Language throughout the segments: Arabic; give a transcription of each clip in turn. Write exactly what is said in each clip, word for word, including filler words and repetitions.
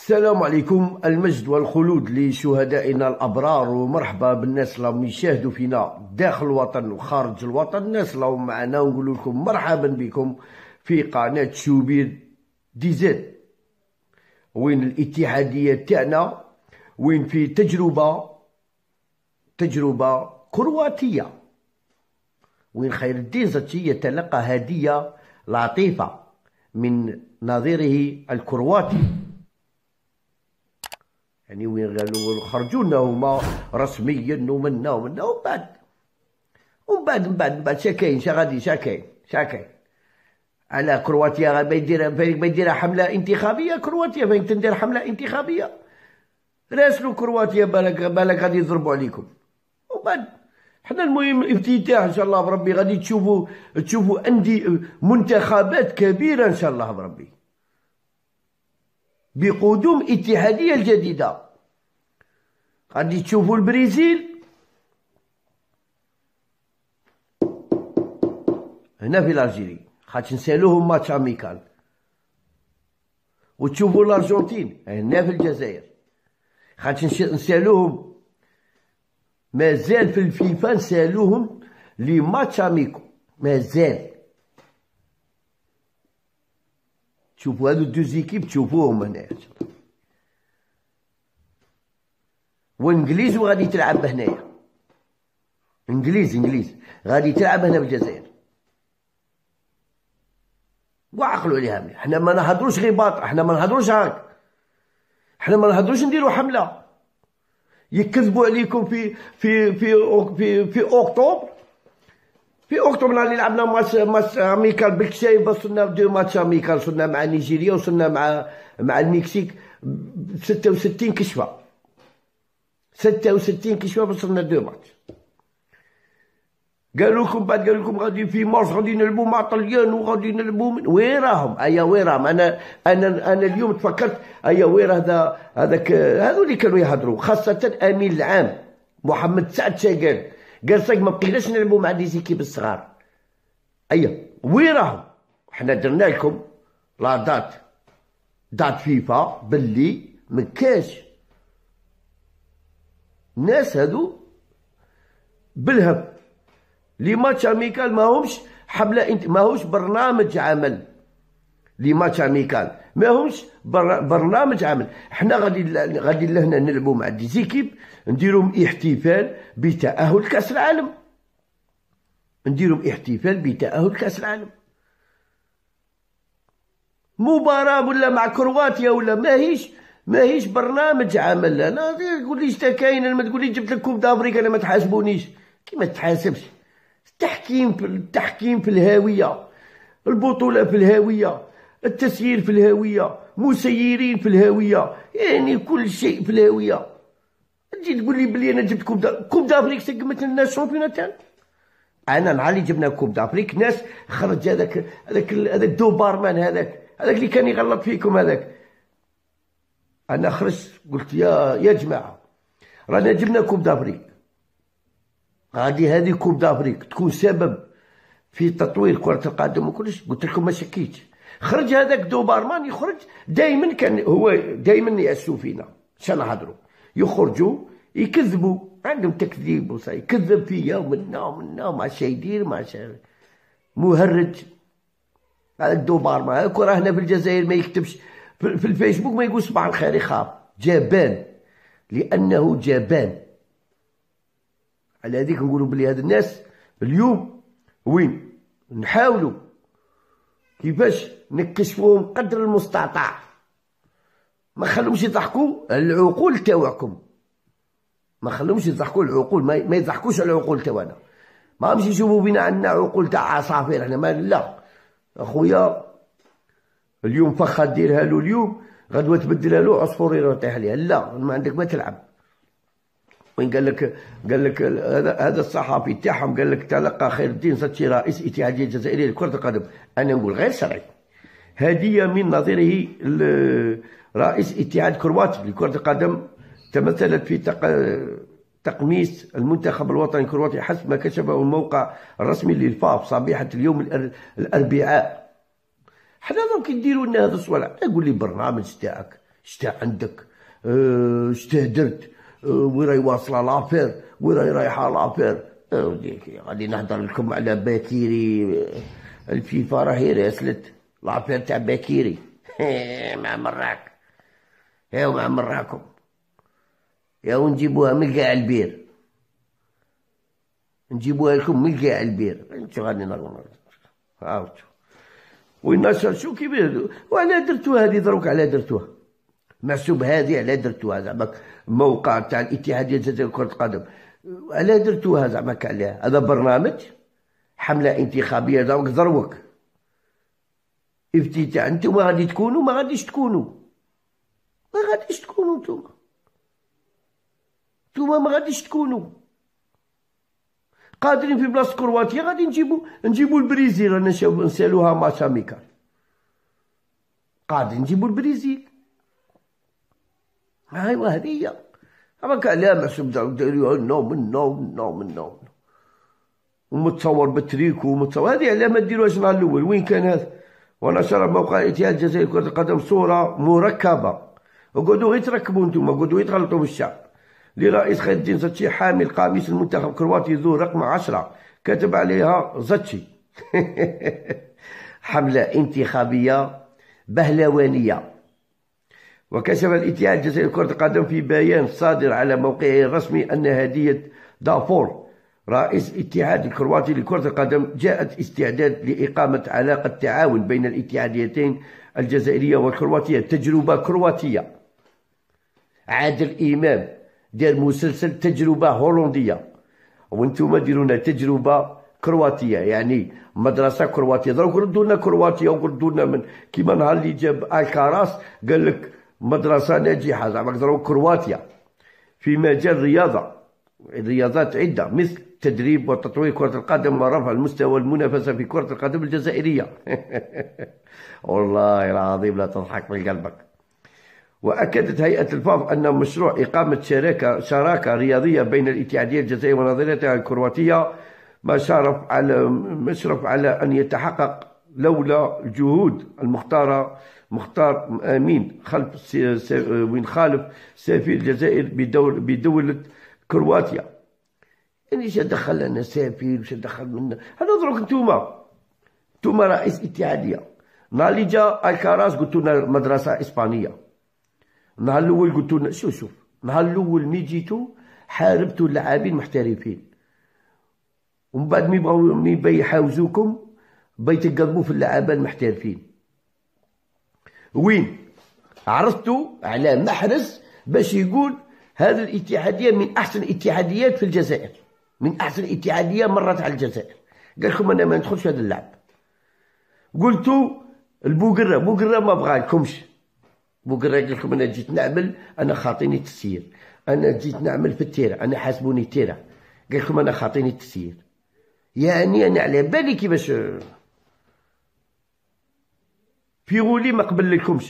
السلام عليكم. المجد والخلود لشهدائنا الأبرار، ومرحبا بالناس اللي راهم يشاهدوا فينا داخل الوطن وخارج الوطن. الناس اللي راهم معنا ونقول لكم مرحبا بكم في قناة شوبير دي زد، وين الاتحادية تاعنا، وين في تجربة تجربة كرواتية، وين خير الدين زكي يتلقى هدية لطيفة من نظيره الكرواتي. يعني وين قالوا خرجوا لنا هما رسميا ومنا ومنا، ومن بعد ومن بعد من بعد من بعد شاكاين شا غادي شاكاين شاكاين على كرواتيا بيدير بيدير حملة انتخابية. كرواتيا فين تندير حملة انتخابية؟ راسلوا كرواتيا بالك بالك غادي يضربوا عليكم. ومن بعد حنا المهم افتتاح ان شاء الله بربي، غادي تشوفوا تشوفوا عندي منتخبات كبيرة ان شاء الله بربي بقدوم اتحادية الجديدة. غادي تشوفوا البرازيل هنا في الجزائر، خاطش نسالوهم ماتش اميكال، وتشوفوا الارجنتين هنا في الجزائر، خاطش نسالوهم مازال في الفيفا نسالوهم لي ماتش اميكو مازال. تشوفوا هادو دو زيكيب تشوفوهم هنايا، وانجليز وغادي تلعب هنايا، انجليز انجليز غادي تلعب هنا بالجزائر. وعقلوا عليها مليح، حنا ما نهضروش غير باطل، حنا ما نهضروش هاك، حنا ما نهضروش نديرو حملة يكذبوا عليكم في في في في في اكتوبر. في اكتوبر اللي لعبنا ماتش ماتش اميكال بالكشايف، وصلنا دو ماتش اميكال، وصلنا مع نيجيريا وصلنا مع مع المكسيك ستة وستين كشفه، ستة وستين كشفه وصلنا دو ماتش. قالوا لكم بعد قالوا لكم غادي في مارس غادي نلعبوا مع طليان وغادي نلعبوا من وين راهم؟ ايا وين راهم؟ انا انا انا اليوم تفكرت ايا وين هذا هذاك هذو اللي كانوا يهضروا، خاصه امين العام محمد سعد شاقال قال صايك ما بقيناش نلعبوا مع دي زيكيب الصغار. ايا وين راهم؟ حنا درنا لكم لا دات دات فيفا باللي مكاش الناس هادو بالهب لي ماتش اميكال ماهمش حمله انت ماهوش برنامج عمل. لي ماتش اميكال ماهمش برنامج عمل. حنا غادي غادي لهنا نلعبوا مع دي زيكيب، نديرهم احتفال بتأهل كأس العالم، نديرهم احتفال بتأهل كأس العالم. مباراة ولا مع كرواتيا ولا ماهيش ماهيش برنامج عمل. انا تقول لي شتا كاين، انا ما تقول لي جبت لك كوب دافريك انا ما تحاسبونيش. كي ما تحاسبش، التحكيم في التحكيم في الهاوية، البطولة في الهاوية، التسيير في الهاوية، مسيرين في الهاوية، يعني كل شيء في الهاوية. تجي تقول لي بلي انا جبت كوب دا كوب دافريك سقمت لنا الشامبيونات. انا نهار اللي جبنا كوب دافريك ناس خرج هذاك هذاك هذاك دوبارمان هذاك هذاك اللي كان يغلط فيكم هذاك. انا خرجت قلت يا يا جماعة رانا جبنا كوب دافريك، غادي هذه كوب دافريك تكون سبب في تطوير كرة القدم وكلش. قلت لكم ما شكيتش. خرج هذاك دوبارمان يخرج دائما، كان هو دائما يأسوا فينا شنو نهضروا، يخرجوا يكذبوا، عندهم تكذيب وصاي يكذب فيا ومنا ومنا وما شايدير ما شايدير مهرج. هذاك دوبارمان هاك راه هنا في الجزائر ما يكتبش في الفيسبوك، ما يقول صباح الخير، يخاف، جبان، لأنه جبان. على هذيك نقولوا بلي هاد الناس اليوم وين نحاولوا كيفاش نكشفوهم قدر المستطاع، ما خلوهمش يضحكوا العقول تاوعكم، ما خلوهمش يضحكوا العقول، ما, ما يضحكوش على العقول تاعنا. ما همش يشوفوا بينا عندنا عقول تاع عصافير احنا، ما لا اخويا اليوم فخا ديرها له اليوم غدوه تبدلها له عصفور يطيح عليها. لا ما عندك ما تلعب. وين قال لك قال لك هذا هذا الصحفي تاعهم قال لك تلقى خير الدين زكي رئيس الاتحاديه الجزائريه لكره القدم. انا نقول غير شرعي، هديه من نظيره رئيس اتحاد كرواتي لكره القدم تمثلت في تقميص المنتخب الوطني الكرواتي حسب ما كشفه الموقع الرسمي للفاف صبيحه اليوم الاربعاء. حنا دونك نديروا لنا هذا الصوالح. قول لي برنامج تاعك شتا عندك، اه شتا درت، اه وين راهي واصله لافير، وين راهي رايحه لافير. غادي نهضر لكم على باكيري، الفيفا راهي راسلت لافير تاع باكيري. مع مراك يا مع مراكم يا ونجيبوها من كاع البير، نجيبوها لكم من كاع البير. انتو غادي نهضروا عاودتو والناس شو كيف وعلى درتوها هذه دروك، على درتوها محسوب هذه على درتوها زعما موقع تاع الاتحاديه الجزائريه لكره القدم، على درتوها زعما عليها. هذا برنامج حمله انتخابيه دروك دروك افتتاح. انتوما غادي تكونوا ما غاديش تكونوا ما غاديش تكونوا نتوما نتوما ما غاديش تكونوا قادرين. في بلاصه كرواتيا غادي نجيبو نجيبو البرازيل، رانا نسالوها ماتش اميكال، قادرين نجيبو البرازيل. ايوا هذه هي. اما كاع لا محسوب دايرين نو من نو نو من نو ومتصور بالتريكو ومتصور. هذه علاه ما ديروهاش النهار الاول. وين كان هذا؟ ونشر موقع الاتحاد الجزائري لكرة القدم صورة مركبة، وقعدوا غير تركبوا نتوما، قعدوا غير تغلطوا بالشعب. لرئيس خير الدين زاتشي حامل قميص المنتخب الكرواتي ذو رقم عشرة، كتب عليها زاتشي. حملة انتخابية بهلوانية. وكشف الاتحاد الجزائري لكرة القدم في بيان صادر على موقعه الرسمي أن هدية دافور رئيس الاتحاد الكرواتي لكرة القدم جاءت استعداد لإقامة علاقة تعاون بين الاتحاديتين الجزائرية والكرواتية. تجربة كرواتية. عادل إمام دار مسلسل تجربة هولندية، وانتم ديروا لنا تجربة كرواتية، يعني مدرسة كرواتية. دروك ردوا لنا كرواتيا وردوا لنا من كيما نهار اللي جاب الكاراس قال لك مدرسة ناجحة، زعما دروك كرواتيا في مجال الرياضة، رياضات عدة مثل تدريب وتطوير كرة القدم ورفع المستوى المنافسة في كرة القدم الجزائرية. والله العظيم لا تضحك من قلبك. وأكدت هيئة الفاف أن مشروع إقامة شراكة شراكة رياضية بين الاتحادية الجزائرية ونظيرتها الكرواتية ما شرف على مشرف على أن يتحقق لولا الجهود المختارة مختار أمين خلف وين خالف سفير الجزائر بدول بدولة كرواتيا. يعني اش دخل لنا سفير واش دخل منا هذا؟ دروك نتوما نتوما رئيس اتحادية. نهار اللي جا الكاراس قلتو لنا مدرسة إسبانية. النهار الأول قلتو لنا شوف شوف النهار الأول مي جيتو حاربتو اللاعبين محترفين، ومن بعد مي بغاو مي با يحاوزوكم بيتقلبوا في اللعابة المحترفين. وين عرضتوا على محرز باش يقول هذه الاتحادية من أحسن الاتحاديات في الجزائر، من أحسن اتحادية مرت على الجزائر. قال لكم أنا ما ندخلش هذا اللعب. قلتوا البوقرة بوقرة ما بغالكمش. بوقرة قال لكم أنا جيت نعمل، أنا خاطيني التسيير، أنا جيت نعمل في التيرا، أنا حاسبوني التيرا. قال لكم أنا خاطيني التسيير. يعني أنا على بالي كيفاش في غولي ما قبل لكمش.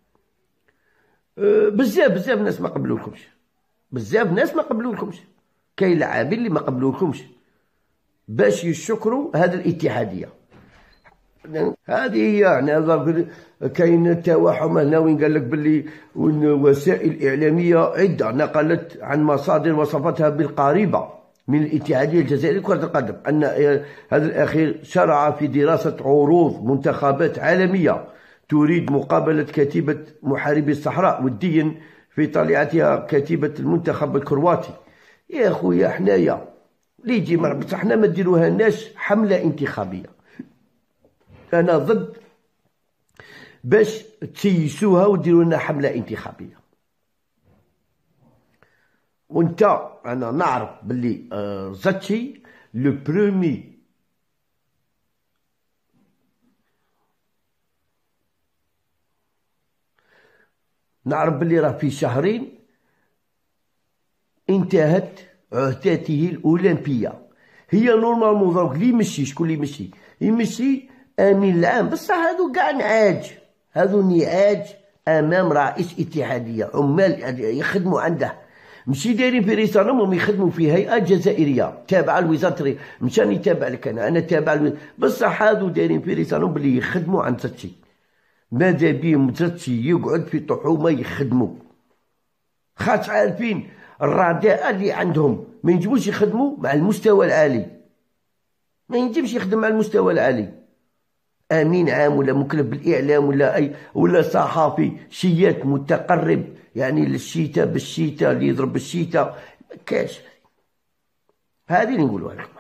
أه بزاف بزاف ناس ما قبلولكمش، بزاف ناس ما قبلولكمش. كاين لاعبين اللي ما قبلولكمش باش يشكروا هذه الاتحاديه. هذه هي يعني كاين التوحم هنا وين قال لك باللي وسائل الاعلاميه عده نقلت عن مصادر وصفتها بالقريبه من الاتحاديه الجزائريه لكره القدم ان هذا الاخير شرع في دراسه عروض منتخبات عالميه تريد مقابله كتيبه محاربي الصحراء وديا في طليعتها كتيبه المنتخب الكرواتي. يا خويا حنايا اللي يجي مربط حنا ما ديروها لناش حمله انتخابيه. انا ضد باش تسيسوها وديروا لنا حمله انتخابيه. وانت انا نعرف باللي آه زاتشي لو برومي نعرف باللي راه في شهرين انتهت عهدته الاولمبيه. هي نورمالمون دروك اللي يمشي شكون اللي يمشي؟ يمشي امين العام. بصح هادو كاع نعاج، هادو نعاج امام رئيس اتحاديه، عمال يخدموا عنده، ماشي دايرين في رسالهم، هم يخدموا في هيئه جزائريه تابعه لوزاره. مشاني تابع لك انا انا تابع لوزارة. بصح هادو دايرين في رسالهم باللي يخدموا عند زاتشي، ماذا بيهم مزاتشي يقعد في طحومة يخدموا، خاطر عارفين الرداءة اللي عندهم ما ينجموش يخدموا مع المستوى العالي، ما ينجمش يخدم مع المستوى العالي. امين عام ولا مكلف بالاعلام ولا اي ولا صحافي شيات متقرب يعني للشيتا بالشيتا اللي يضرب بالشيتا ما كاش. هذه اللي نقولوها لك.